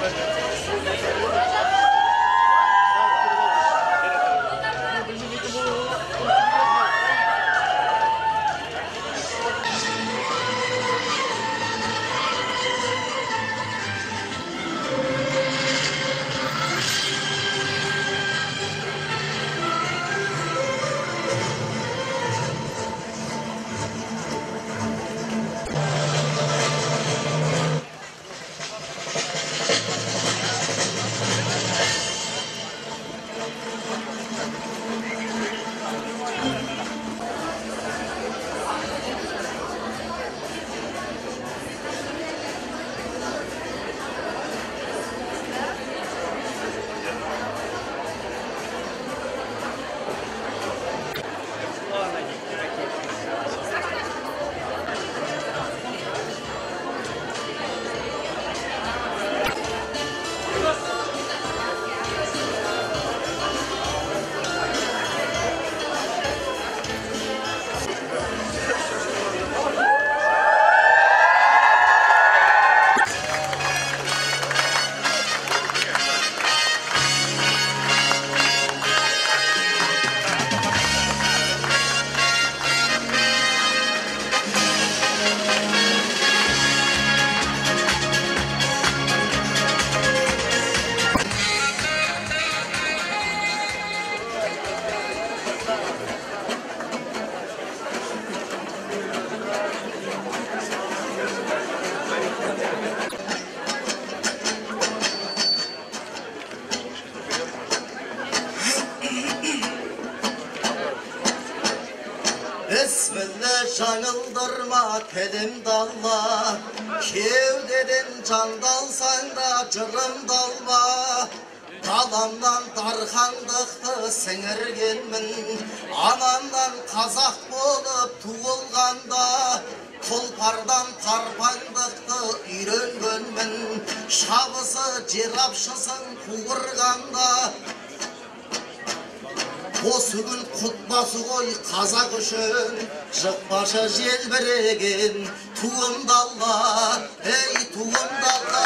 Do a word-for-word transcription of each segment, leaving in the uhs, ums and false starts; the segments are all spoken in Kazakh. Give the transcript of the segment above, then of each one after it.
Bismillah şanıldırma telim dalla, kevdeden can dalsan da cırım dalma. Dalamdan darkandıktı sinirgenmin, anamdan kazak bolup tuğulganda. Tulpardan tarpandıktı үйrengönmin, şabısı cirapşısın kuğurganda. Осы күн құтбасы ғой қазақ үшін, жықпаша желбіреген туымдалла, ей туымдалла.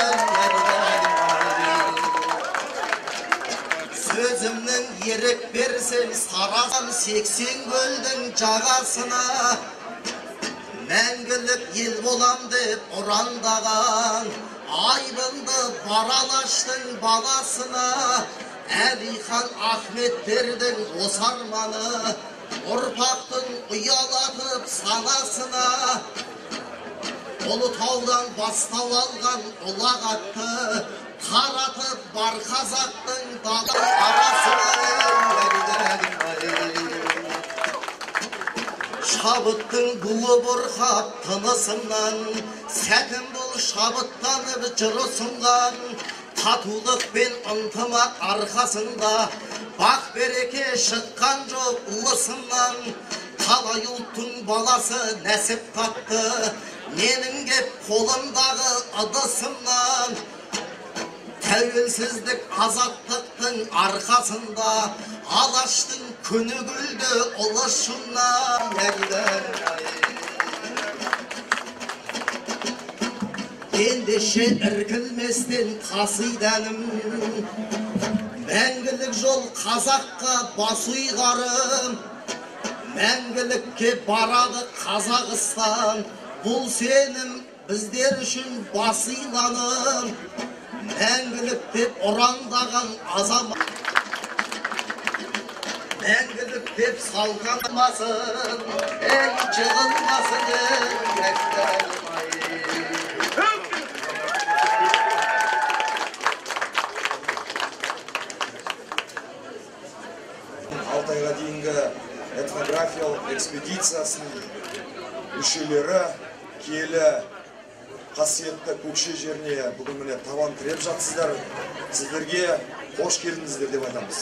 Сөзімнің ерік берсем сарасам сексен көлдің жағасына, мәңгілік ел болам деп ұрандаған айбынды баралаштың баласына. Әлихан Ахметтердің осы арманы ұрпақтың ұялатып санасына. Ұлытаудан бастау алған ұлағатты таратып бар қазақтың дала арасына. Шабыттың буы бұрқап тынысымнан, сәтім бұл шабыттанып жырысынған. Татулық пен ынтымақ арқасында бақ береке шыққан жоқ ұлысымнан. Талай ұлттың баласы нәсіп тапты менің кеп қолымдағы ыдысымнан. Тәуелсіздік азаттықтың арқасында алаштың күні гүлді ұлышымнан. Ендеше іркілместен қасиданым, мәңгілік жол қазаққа бас ұйғарым. Мәңгілікке барады Қазақстан, бұл сенім біздер үшін бас иланым. Мәңгілік деп ұрандаған азамат, мәңгілік деп салғанмасын, ей жығылмасын. Алтайға дейінгі этнографиялық экспедициясының мүшелері киелі қасиетті көкше жеріне бүгін міне табан тіреп жатсыздар. Сіздерге қош келдіңіздер деп айтамыз.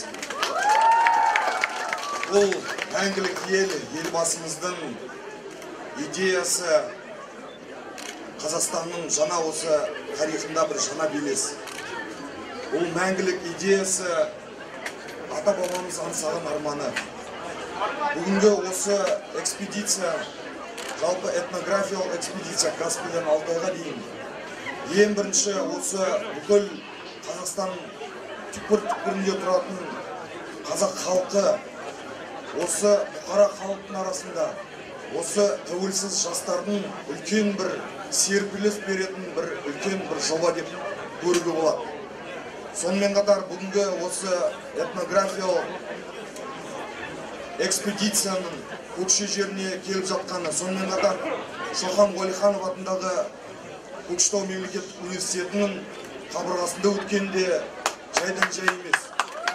Бұл мәңгілік ел, елбасымыздың идеясы Қазақстанның жаңа осы тарихында бір жаңа белес. Бұл мәңгілік идеясы ата-бабамыз аңсаған арманы. Бүгінгі осы экспедиция, жалпы этнографиялық экспедиция Каспийден Алтайға дейін ең бірінші осы бүкіл Қазақстан түкпір-түкпірінде тұратын қазақ халқы, осы бұқара халықтың арасында осы тәуелсіз жастардың үлкен бір серпіліс беретін бір үлкен бір жоба деп көруге болады. Сонымен қатар бүгінгі осы этнографиялық экспедицияның Көкше жеріне келіп жатқаны, сонымен қатар Шоқан Уәлиханов атындағы Көкшетау мемлекеттік университетінің қабырғасында өткенде жайдан жай емес.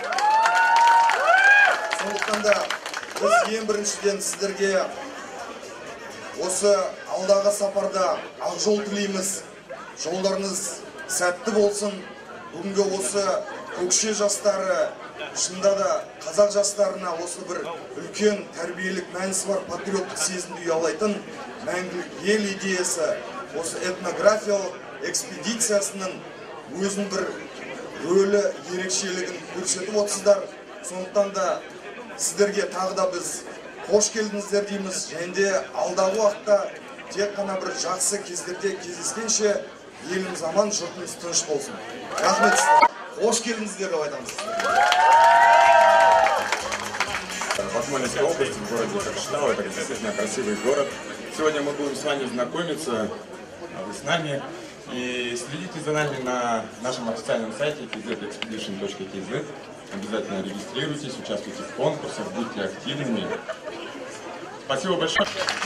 Сондықтан да біз ең біріншіден сіздерге осы алдағы сапарда ақ жол тілейміз. Жолдарыңыз сәтті болсын. Бүгінгі осы Көкше жастары, шынында да қазақ жастарына осы бір үлкен тәрбиелік мәнісі бар патриоттық сезімді ұялайтын мәңгілік ел идеясы, осы этнографиялық экспедициясының өзін бір рөлі ерекшелігін көрсетіп отырсыздар. Сондықтан да сіздерге тағы да біз қош келдіңіздер дейміз. Және де алдағы уақытта тек қана бір жақсы кездерде кездескенше еліміз аман, жұртымыз тыныш болсын. Рахмет сіздерге. Қош келдіңіздер деп айтамыз. В Акмолинской области, в городе Көкшетау, это действительно красивый город. Сегодня мы будем с вами знакомиться, вы с нами. И следите за нами на нашем официальном сайте кей зет экспедишн точка кей зет. Обязательно регистрируйтесь, участвуйте в конкурсах, будьте активными. Спасибо большое.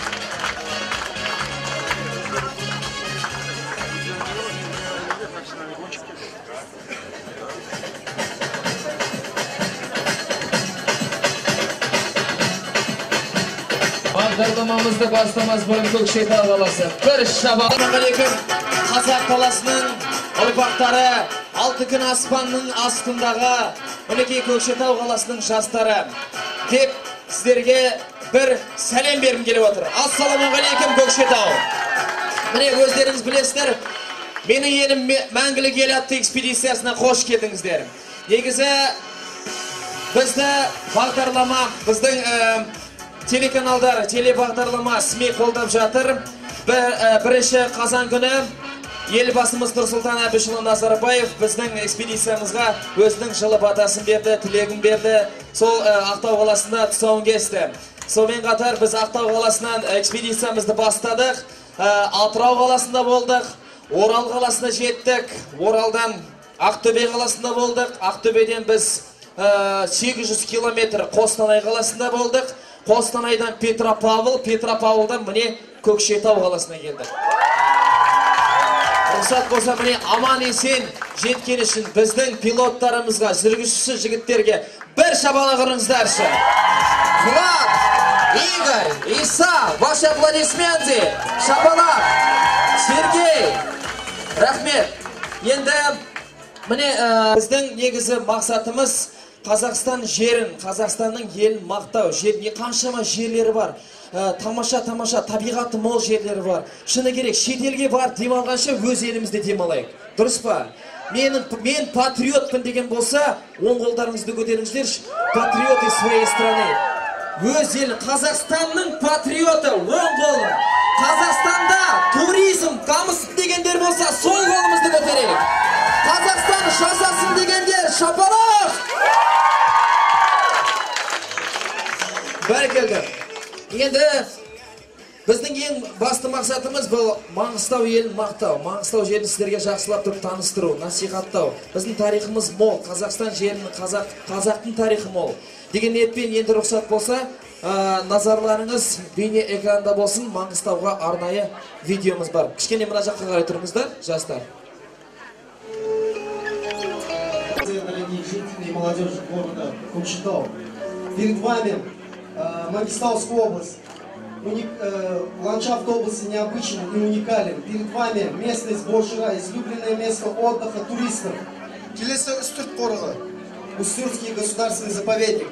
Бағдарламамызды бастамас бұрын Көкшетау қаласы. Бір шабақ. Ассалаумағалейкум. Қазақ қаласының ұрпақтары, алты күн аспанның астындағы мінекей Көкшетау қаласының жастары деп сіздерге бір сәлем бергім келіп отыр. Ассалаумағалейкум Көкшетау. Міне өздеріңіз білесіздер, менің елім мәңгілік ел атты экспедициясына қош келдіңіздер. Негізі бізді бағдарлама, біздің телеканалдар, телебағдарлама СМИ қолдап жатыр. Бірінші қазан күні елбасымыз Нұрсұлтан Әбішұлы Назарбаев біздің экспедициямызға өзінің жылы батасын берді, тілегін берді. Сол Ақтау қаласында тұсауын кесті. Сонымен қатар біз Ақтау қаласынан экспедициямызды бастадық. Атырау қаласында болдық, Орал қаласына жеттік. Оралдан Ақтөбе қаласында болдық. Ақтөбеден біз сегіз жүз километр Қостанай қаласында болдық. Қостанайдан Петропавл, Петропавлдан міне Көкшетау қаласына келдік. Рұқсат болса міне аман есен жеткен үшін біздің пилоттарымызға, жүргізуші жігіттерге бір шабалақ ұрыңыздаршы. Влад, Игорь, Иса, ваши аплодисменты, шабалақ, Сергей, рахмет. Енді міне біздің негізі мақсатымыз Қазақстан жерін, Қазақстанның елін мақтау. Жеріне қаншама жерлері бар. Тамаша-тамаша, табиғаты мол жерлері бар. Шыны керек, шетелге бар демалғанша өз елімізде демалайық. Дұрыс па? Мен патриотпын деген болса, оң қолдарыңызды көтеріңіздерші. Патриоты своей страны. Өз елін, Қазақстанның патриоты, оң қолын. Қазақстанда туризм, дамысын дегендер болса, сол қолымызды көтерейік. Қазақстан жасасын дегендер, шапалақ! Бәрекелді. Енді біздің ең басты мақсатымыз бұл Маңғыстау елін мақтау. Маңғыстау жерін сіздерге жақсылап тұрып таныстыру, насихаттау. Біздің тарихымыз мол, Қазақстан жерінің, қазақтың тарихы мол. Деген ниетпен енді рұқсат болса, назарларыңыз бейне экранда болсын, Маңғыстауға арнайы видеомыз бар. Кішкене мына жаққа қарай тұрыңыздар, жастар. Дорогие жители и молодежь города Көкшетау, перед вами Мангистауская область. Уник, э, ландшафт области необычен и уникален. Перед вами местность Божира, излюбленное место отдыха туристов. Келесі Үстірт қорығы. Устюртский государственный заповедник.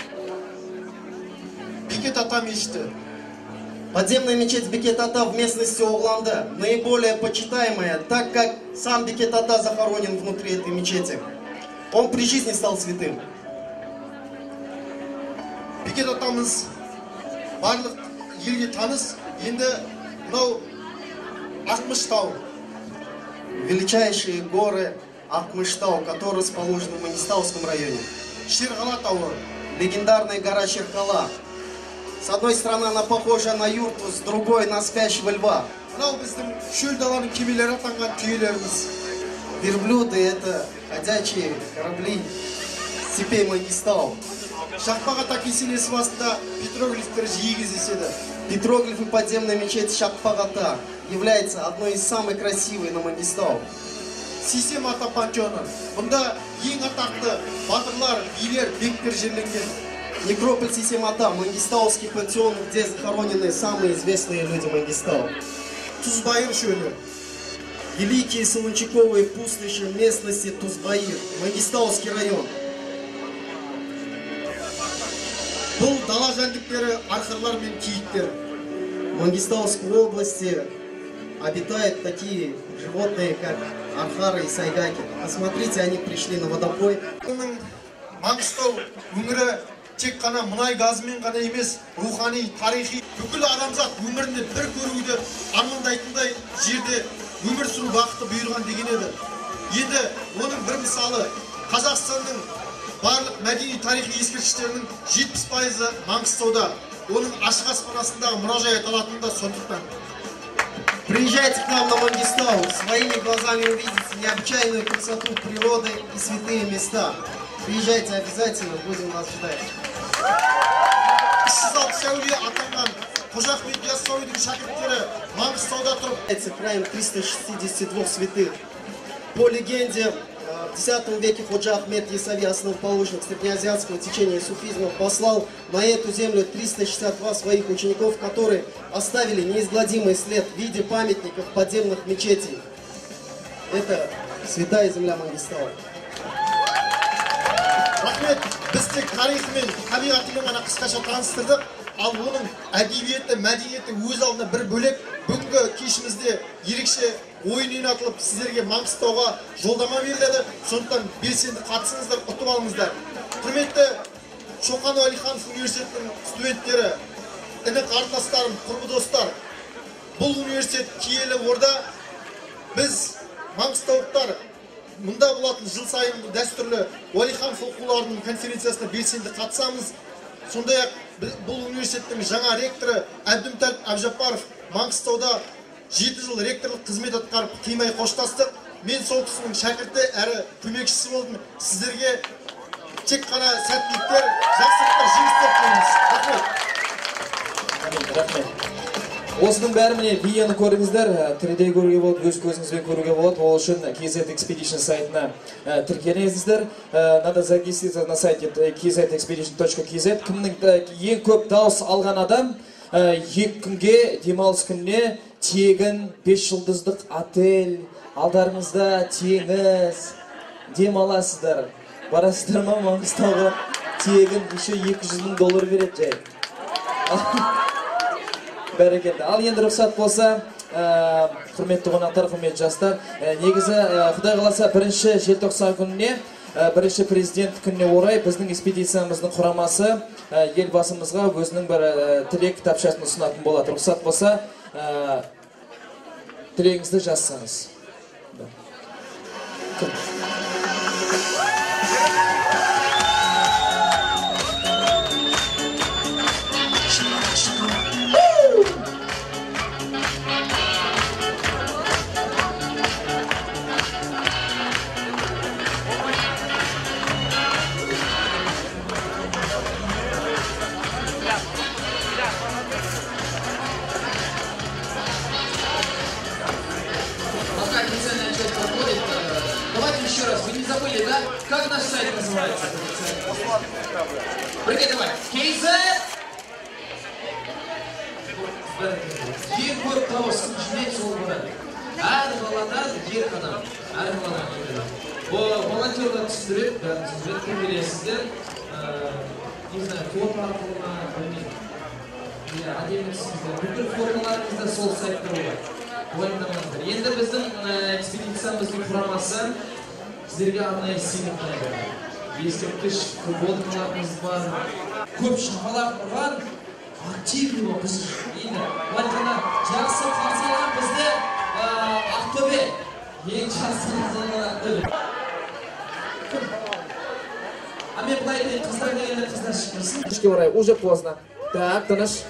Бекет Ата мешіті. Подземная мечеть Бекет Ата в местности Оғланды. Наиболее почитаемая, так как сам Бекет Ата захоронен внутри этой мечети. Он при жизни стал святым. Бекет Атамыз барлық елге таныс. Енді мынау Ақмыштау. величайшие горы Акмыштау, которые расположены в Мангистауском районе. Шерғала тауы. Легендарная гора Шеркала. С одной стороны она похожа на юрту, с другой на спящего льва. Мынау біздің шөл даланың кемелері атанған түйелеріміз. Верблюды — это ходячие корабли степей Мангистау. Шақпақ-ата кесенесі басында петроглифтер жиі кездеседі. Петроглифы подземной мечети Шақпақ-ата является одной из самых красивых на Мангистау. Сейсем ата пантеоны. Бұнда ең атақты батырлар, билер, бектер жерленген. Некрополь Сейсем-ата, Мангистауский пантеон, где захоронены самые известные люди Мангистау. Тузбайыр шөлі. Великие солончаковые пустоши местности Тузбайыр, Мангистауский район. Бұл дала жәндіктері, арқарлар мен киіктер. В Мангистауской области обитают такие животные, как архары и сайгаки. Посмотрите, они пришли на водопой. Маңғыстау өңірі тек қана мұнай газымен ғана емес, рухани, тарихи, бүкіл адамзат өмірінде бір көруді армандайтындай жерде өмір сүру бақыты бұйырған деген еді. Енді оның бір мысалы Қазақстанның барлық мәдени тарихи ескерткіштерінің жетпіс пайызы Маңғыстауда. Оның ашық аспанасындағы мұражай аталатында сондықтан. Приезжайте к нам на Мангистау, своими глазами увидите необычайную красоту природы и святые места. Приезжайте обязательно, будем вас ждать. Сіз алып сәуле атанған Қожа Ахмет Яссауидің шәкірттері Маңғыстауда тұрып. Это храм триста шестьдесят два святых. По легенде, в десятом веке Ходжа Ахмед Яссауи, основоположник среднеазиатского течения суфизма, послал на эту землю триста шестьдесят два своих учеников, которые оставили неизгладимый след в виде памятников подземных мечетей. Это святая земля Мангистау. Рахмет, біз тек тарихы мен табиғатымен ғана қысқаша таныстырдық, ал оның әдебиеті, мәдениеті өз алдына бір бөлек. Бүгінгі кешімізде ерекше ойын ойнатылып, сіздерге Маңғыстауға жолдама беріледі. Сондықтан белсенді қатысыңыздар, ұтып алыңыздар. Құрметті Шоқан Уәлиханов университетінің студенттері, іні қарындастарым, құрбы достар, бұл университет киелі орда. Біз маңғыстаулықтар мұнда болатын жыл сайын дәстүрлі Уәлиханов оқуларының конференциясына белсенді қатысамыз. Сондай-ақ бұл университеттің жаңа ректоры Әбдімтәліп Әбжапаров Маңғыстауда жеті жыл ректорлық қызмет атқарып қимай қоштастық. Мен сол кісінің шәкірті әрі көмекшісі болдым. Сіздерге тек қана сәттіліктер, жақсылықтар, жеңістер тілейміз. Рахмет. Рахмет. Осының бәрі міне видеоны көріңіздер, тіріде көруге болады, өз көзіңізбен көруге болады. Ол үшін кей зет экспедишн сайтына тіркеліңіздер. Надо зарегистрироваться на сайте кей зет экспедишн точка кей зет. Кімнің ең көп дауыс алған адам екі күнге, демалыс күніне тегін бес жылдыздық отель, алдарыңызда теңіз, демаласыздар. Барасыздар ма Маңғыстауға? Тегін еще екі жүз мың доллар береді жай. Бәрекелді. Ал енді рұқсат болса, құрметті қонақтар, құрметті жастар, негізі Құдай қаласа бірінші желтоқсан күніне, бірінші президент күніне орай біздің экспедициямыздың құрамасы елбасымызға өзінің бір тілек кітапшасын ұсынатын болады. Рұқсат болса, тілегіңізді жазсаңыз. Давайте еще раз, вы не забыли, да? Как наш сайт называется? Прыгай, давай. кей зет! Ең көп дауыс жібек сол болады. Әр баладан ер қанам. Әр баладан. Волонтерлар түсіндіреді, бәрін түсіндіреді, кім бересіздер. Не знаю, фото арқылы ма, білмеймін. Әдемі түсіндіреді. Бүкіл формаларыңызда сол сайтта болады. Енді біздің экспедициямыздың құрамасы сіздерге арнайы сыйлық дайындады. Ескерткіш футболкаларымыз бар. Көп шапалақ ұрған активный болып біз енді айтқанда жақсы қарсы алған бізді Ақтөбе ең жасыңызды а мен былай айтайын, қыздар дегенде қыздар шықпасын. Ішке орай уже поздно. Так, тыныш.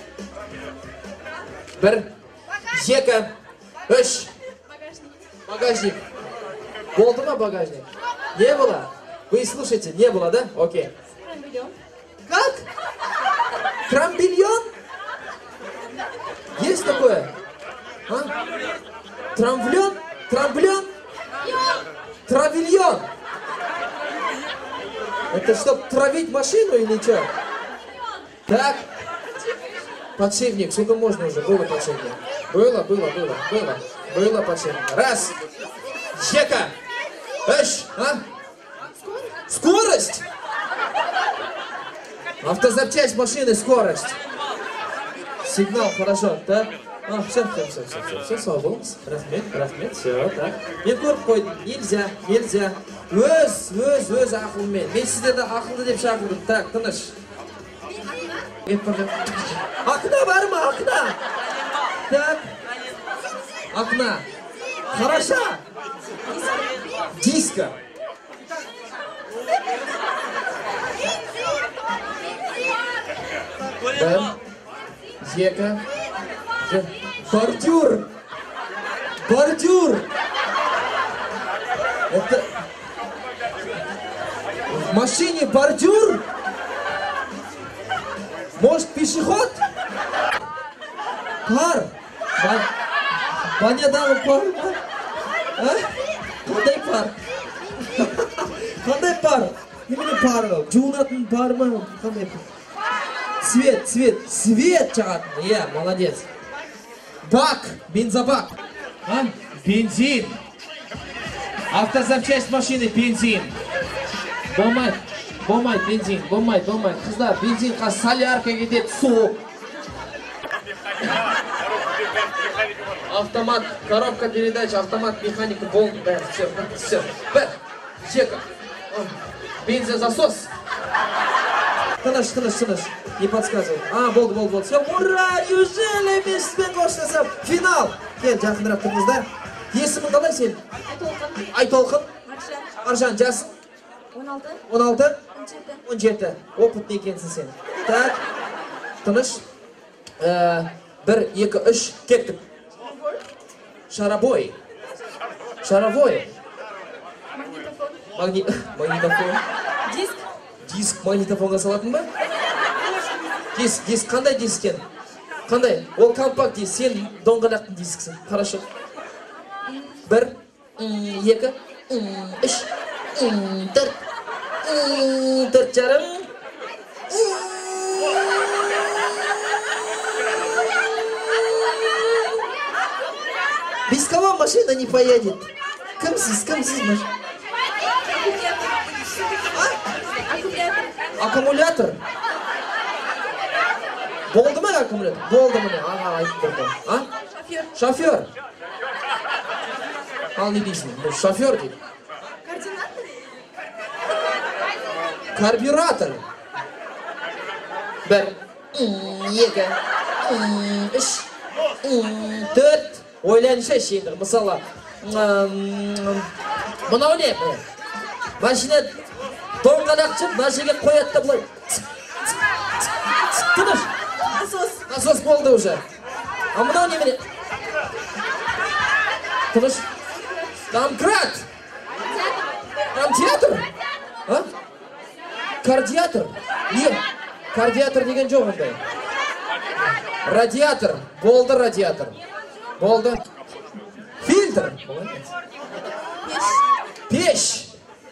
Бір, екі, үш. Багажник. Болды ма багажник? Не было? Вы слушайте, не было, да? Окей. Как? Трамбильон? Есть такое? А? Трамблен? Трамблен? Травильон? Это чтоб травить машину или что? Так. Подшипник, сколько можно уже? Было подшипник. Было, было, было, было. Было подшипник. Раз. Чека. Эш, а? Скорость? Автозапчасть машины, скорость. Сигнал, хорошо, так? А, все, все, все, все, все, все, свободно. Рахмет, рахмет, все, так. Мен көріп қойдым, нельзя, нельзя. Өз, өз, өз ақылмен. Мен сіздерді ақылды деп шақырдым. Так, тыныш. Окна бар ма, окна? Так. Окна. Хорошо. Диско. Бір, екі, бордюр. Бордюр. Это... В машине бордюр? Может, пешеход? Пар. Банядағы пар ма? А? Қандай пар? Қандай пар? Немене пар? Жуынатын пар ма? Қандай пар? Свет, свет, свет жағатын. Иә, молодец. Бак, бензобак. А? Бензин. Автозапчасть машины, бензин. Болмайды, болмайды бензин, болмайды, болмайды. Қыздар, бензин қаз солярка кетеді, суық. Автомат, коробка передач, автомат, механика, болды, бәрі, все, все. Бір, екі. Бензозасос. Тыныш, тыныш, тыныш. Не подсказывай. А, болды, болды, болды. Все, ура! Неужели беспен қоштасам? Финал! Кел, жақындырақ тұрыңыздар. Есімі қалай сен? Айтолқын. Айтолқын. Маржан. Маржан, жасың? он алты. он алты? он жеті. Опытный екенсің сен. Так. Тыныш. Бір, екі, үш. Кеттік. Шарабой. Шаровой. Магнитофон. Магнитофон. Диск. Диск магнитофонға салатын ба? Диск, диск. Қандай дискен? Қандай? Ол компакт диск. Сен доңғалақтың дисксің. Хорошо. Бір, екі, үш, төрт, төрт жарым. Без кого машина не поедет? Кімсіз, кімсіз машина? Аккумулятор. Болды ма аккумулятор? Болды міне. Аға айтып тұрды. А? Шофер. Ал не дейсің? Шофер дейді. Карбюратор. Бір, екі, үш, төрт. Ойланшы шеңдір. Мысалы, мынау не? Машина доңғалақшы, машинаға қояды да бұлай. Тыныш. Насос. Насос болды уже. А мынау немене? Тыныш. Домкрат. Амтеатр. А? Кардиатор. Не. Кардиатор деген жоқ ондай. Радиатор. Болды радиатор. Болды. Фильтр. Пеш.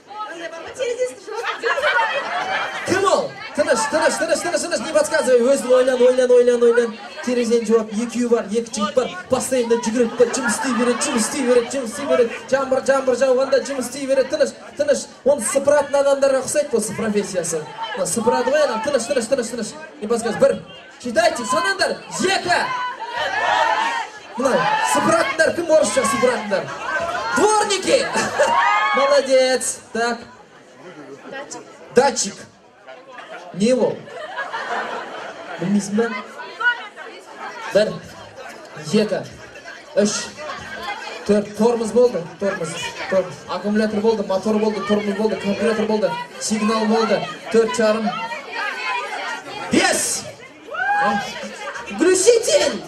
Кім ол? Тыныш, тыныш, тыныш, тыныш, тыныш, не подсказывай. Өзің ойлан, ойлан, ойлан, ойлан. Терезен жауап, екеуі бар, екі жігіт бар. Постоянно жүгіріп бар, жұмыс істей береді, жұмыс істей береді, жұмыс істей береді. Жаңбыр, жаңбыр жауғанда жұмыс істей береді. Тыныш, тыныш. Оны сыпыратын адамдарға ұқсайды осы профессиясы. Сыпырады ғой анам. Тыныш, тыныш, тыныш, тыныш. Не подсказывай. Бір. Считайте, санаңдар. Екі. Мынау, сыпыратындар, кім орысша сыпыратындар? Дворники! Молодец. Так. Датчик. Датчик. Не ол? Білмейсің бе? Бір, екі, үш, Төрт, тормоз болды, тормоз, тормоз. Аккумулятор болды, мотор болды, тормоз болды, компьютер болды, сигнал болды. Төрт жарым. Бес! Глушитель!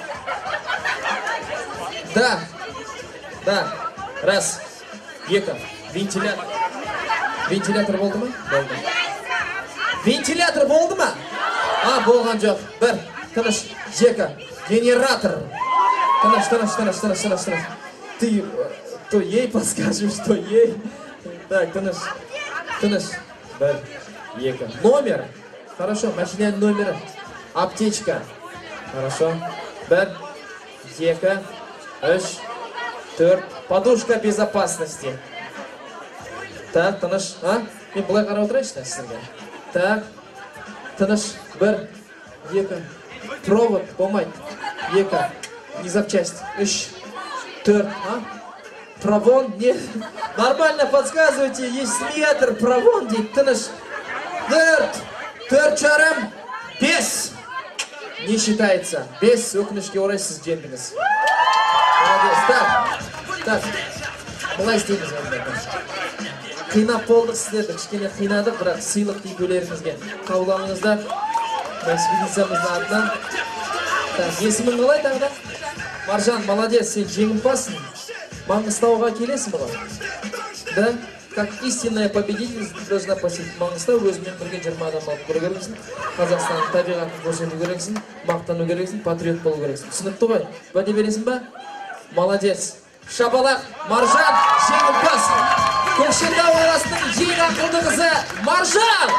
Да, да. Раз, екі. Вентилятор. Вентилятор болды ма? Болды. Вентилятор болды ма? А, болған жоқ. Бір, тыныш, екі. Генератор. Тыныш, тыныш, тыныш, тыныш, тыныш, тыныш. Ты, то ей подскажешь, что ей. Так, тыныш, тыныш. Бір, екі. Номер. Хорошо, машина номері. Аптечка. Хорошо. Бір, екі, үш, төрт. Подушка безопасности. Так, тыныш. А? Мен бұлай қарап отырайыншы сізге. Так, тыныш. Бір, екі. Провод болмайды. Екі. Не запчасть. Үш, төрт. А? Провон? Нет. Нормально подсказывайте. Есть метр. Провон дейді. Тыныш. Төрт. Төрт жарым. Бес. Не считается. Бес. Өкінішке орай сіз жеңдіңіз. Молодец. Так. Так. Былай істейміз. Қинап болдық сіздерді. Кішкене қинадық, бірақ сыйлық дейіп өлеріңізге қабыл алыңыздар. Экспедициямыздың атынан. Так, есімің қалай тағы да? Маржан, молодец, сен жеңімпазсың. Маңғыстауға келесің бұға? Да? Как истинная победительница должна посетить Маңғыстау, өзімен бірге жиырма адам алып көру керексің. Қазақстанның табиғатын көрсету керексің, мақтану керексің, патриот болу керексің. Түсінікті ғой? Уәде бересің ба? Молодец. Шапалақ, Маржан, жеңімпаз. Көкшетау қаласының ең ақылды қызы Маржан!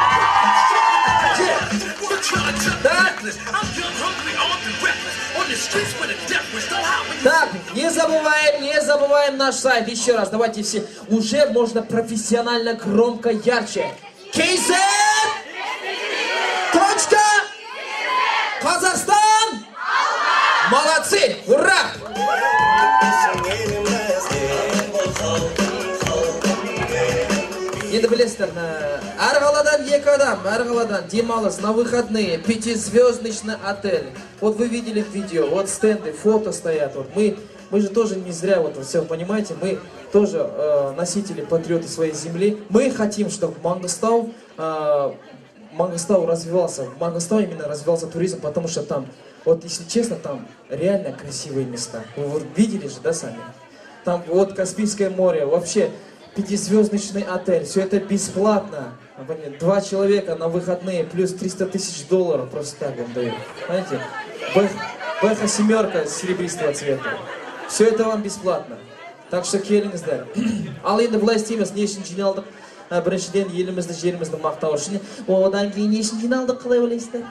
Так, не забываем, не забываем наш сайт. Еще раз, давайте все. Уже можно профессионально, громко, ярче. Кейзет! Точка! Казахстан! Молодцы! Ура! Енді білесіздер, әр қаладан екі адам, әр қаладан демалыс на выходные, пятизвездочный отель. Вот вы видели видео, вот стенды, фото стоят. Вот мы, мы же тоже не зря, вот все, понимаете, мы тоже э, носители, патриоты своей земли. Мы хотим, чтобы Маңғыстау, э, Маңғыстау развивался, в Маңғыстау именно развивался туризм, потому что там, вот если честно, там реально красивые места. Вы вот видели же, да, сами? Там вот Каспийское море, вообще... Пятизвездочный отель, все это бесплатно. Два человека на выходные, плюс триста тысяч долларов просто так вам дают. Знаете, Бэха семерка серебристого цвета. Все это вам бесплатно. Так что келіңіздер. Ал енді былай істейміз, не үшін жиналдық? Біріншіден елімізді, жерімізді мақтау үшін. Одан кейін не үшін жиналдық, қалай ойлайсыздар?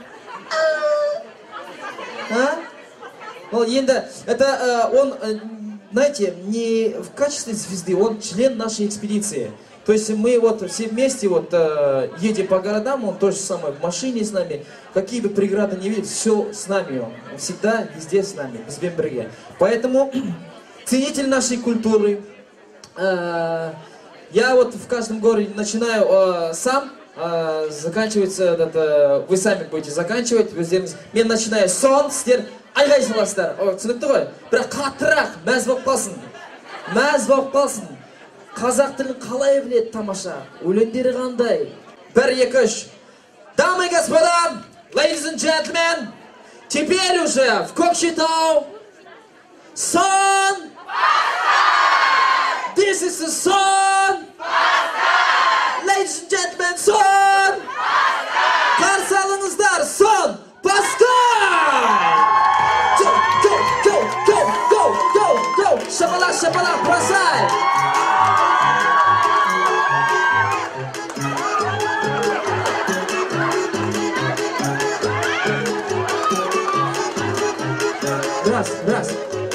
А? Енді, это он... Знаете, не в качестве звезды, он член нашей экспедиции. То есть мы вот все вместе вот э, едем по городам, он то же самое в машине с нами. Какие бы преграды не видели, все с нами он. Всегда везде с нами, без бембрега. Поэтому ценитель нашей культуры. Э, я вот в каждом городе начинаю э, сам, э, заканчивается, этот, э, вы сами будете заканчивать. Я начинаю сон, стер. Айғай саласыздар, түсінікті ғой? Бірақ қаттырақ, мәз болып қалсын. Мәз болып қалсын. Қазақ тілін қалай біледі тамаша? Өлеңдері қандай? Бір, екі, үш. Дамы и господа, ladies and gentlemen, теперь уже в Көкшетау сон! This is the song! Ladies and gentlemen, сон! Қарсы алыңыздар, сон! Паскай! Шапалак, шапалак, бросай! Раз, раз.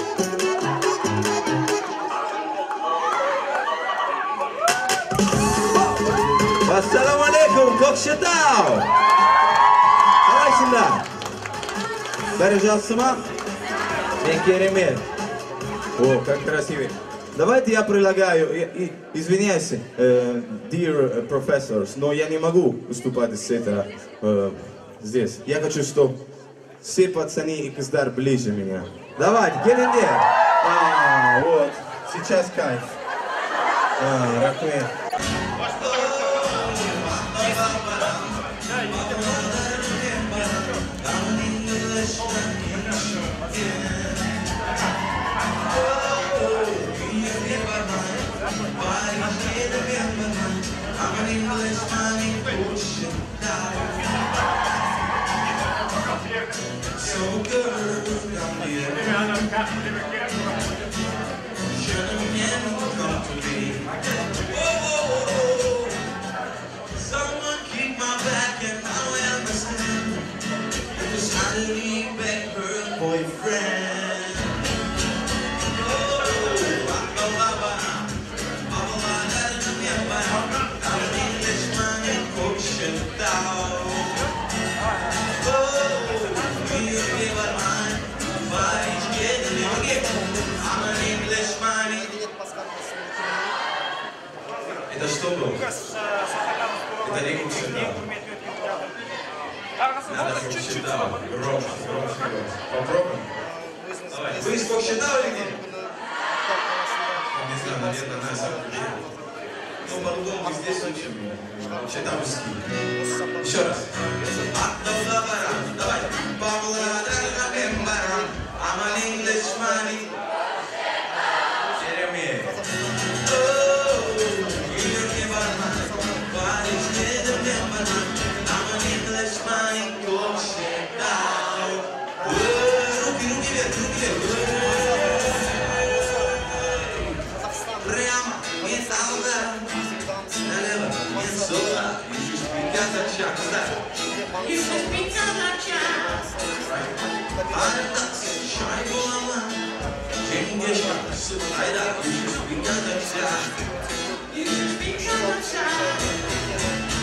Ассаламу алейкум, Көкшетау! Қалайсыңдар? Бәрі жақсы ма? Мен керемет. О, как красивый. Давайте я предлагаю, и, и, извиняюсь, э, dear professors, но я не могу выступать с этого э, здесь. Я хочу, чтобы все пацаны и кыздар ближе меня. Давайте, get in there. А, вот, сейчас кайф. А, рахмет. Someone keep my back and I understand. Because I leave back her boyfriend. Это что было? Это не куксита. Надо куксита. Громче, громче, громче. Попробуем? Давай. Вы из куксита или нет? Не знаю, наверное, на самом деле. Ну, по-другому мы здесь учим. Куксита русский. Еще раз. Давай. I'm an Englishman. Jeremy. You should be telling my child. You should be telling my child.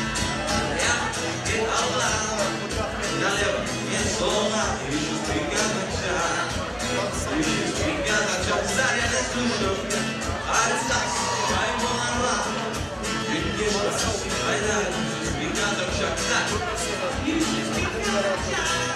You should be telling my child.